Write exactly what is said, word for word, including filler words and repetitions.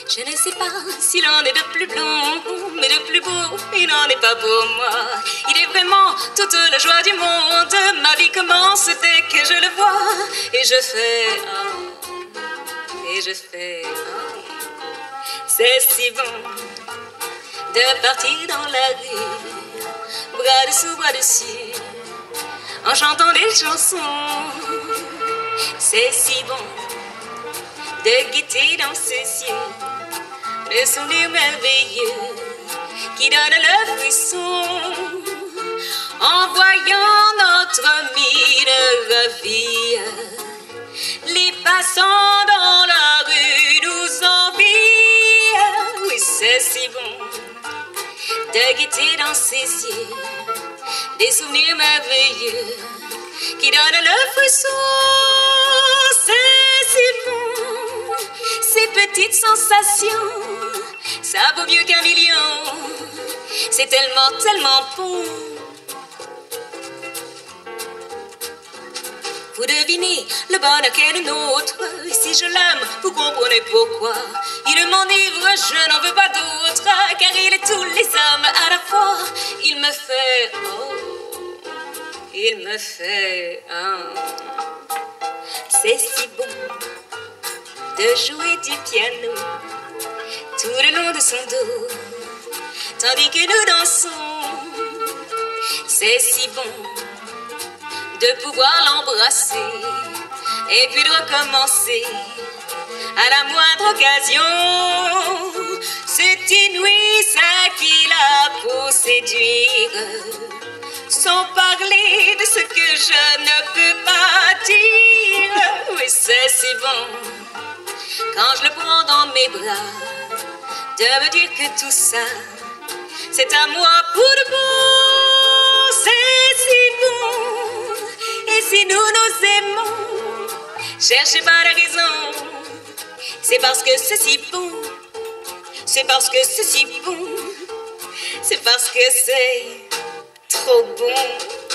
Je ne sais pas s'il en est de plus blond, mais de plus beau, il n'en est pas pour moi. Il est vraiment toute la joie du monde. Ma vie commence dès que je le vois. Et je fais, oh, et je fais, oh, c'est si bon de partir dans la rue, bras dessous, bras dessus, en chantant des chansons. C'est si bon de guetter dans ses yeux le souvenir merveilleux qui donne le frisson en voyant notre mine ravie. Les passants dans la rue nous envient. Oui, c'est si bon de guetter dans ses yeux des souvenirs merveilleux qui donnent le frisson. C'est si bon, ces petites sensations, ça vaut mieux qu'un million. C'est tellement, tellement bon. Vous devinez le bonheur qu'est le nôtre. Et si je l'aime, vous comprenez pourquoi. Il m'enivre, je n'en veux pas d'autre, car il est tous les hommes à la fois. Il me fait, oh, il me fait, oh. C'est si bon de jouer du piano tout le long de son dos, tandis que nous dansons. C'est si bon de pouvoir l'embrasser et puis de recommencer à la moindre occasion. C'est inouï ce qu'il a pour séduire, sans parler de ce que je ne peux pas dire. Oui, c'est si bon quand je le prends dans mes bras de me dire que tout ça c'est à moi pour de bon. C'est si bon. Et si nous nous aimons, cherchez pas la raison. C'est parce que c'est si bon. C'est parce que c'est si bon. C'est parce que c'est trop bon.